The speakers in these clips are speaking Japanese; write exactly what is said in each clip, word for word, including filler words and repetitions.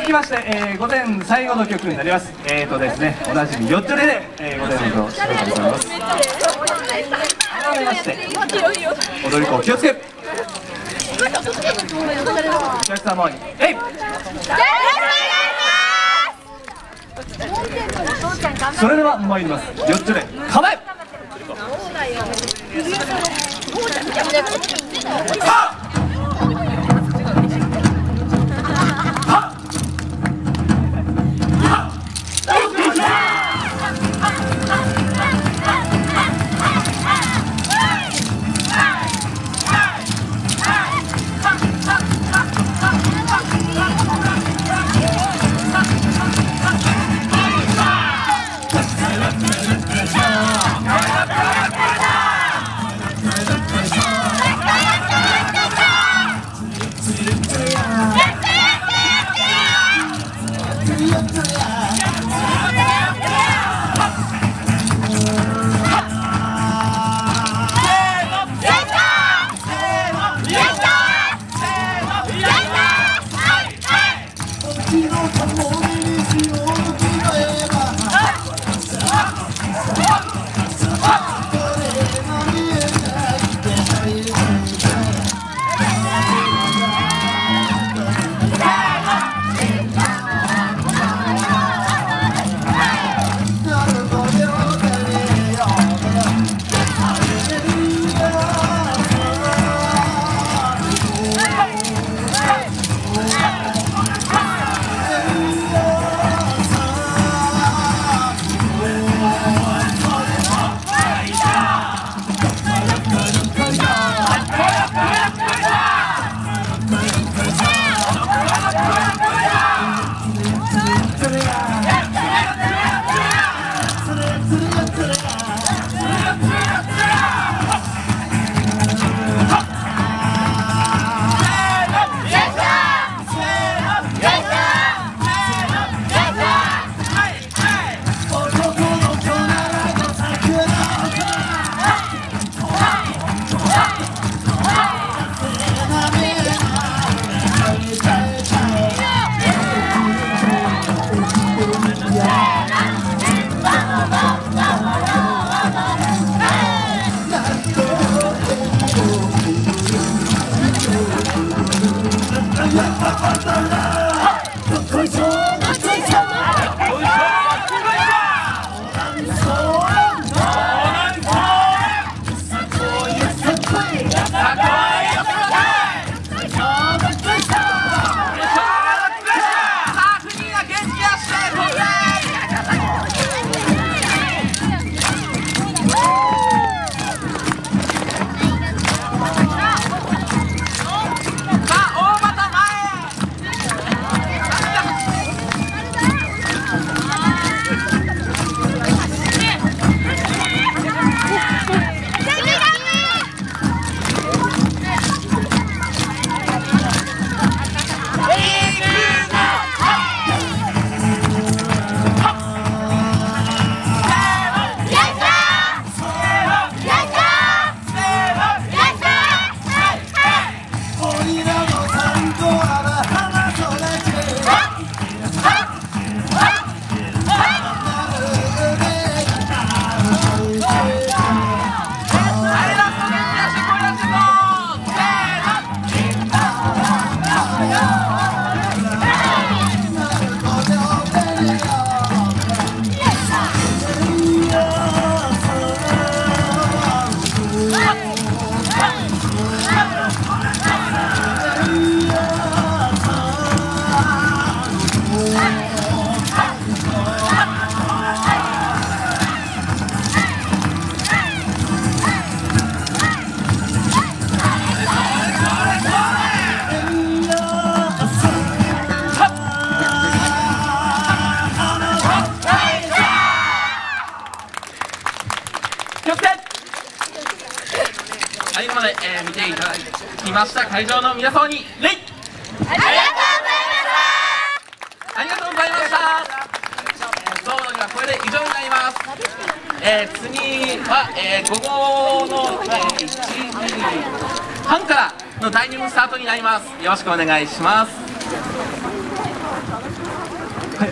きまして、えー、午前最後の曲になります。えーとですね、おなじみよっちょれで、えー、午前の締めたいと思います。改めまして、踊り子お気をつけ。お客様に、えい。それでは参ります。よっちょれ、構え。はっ。 最後まで、えー、見ていただきました会場の皆様に礼。 ありがとうございましたありがとうございました。総踊りはこれで以上になります。えー、次は、えー、午後の、えー、いちじはんからの第二部スタートになります。よろしくお願いします。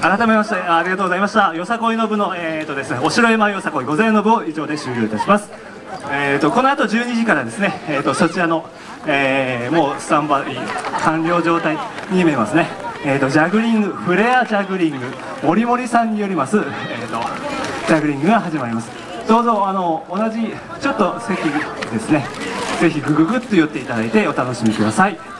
改めましてありがとうございました。よさこいの部の、えーとですね、お城山よさこい御前の部を以上で終了いたします。えーとこの後じゅうにじからですね、えーとそちらの、えーもうスタンバイ完了状態に見えますね。えーとジャグリングフレアジャグリングもりもりさんによります、えーとジャグリングが始まります。どうぞあの同じちょっと席ですね、ぜひグググっと寄っていただいてお楽しみください。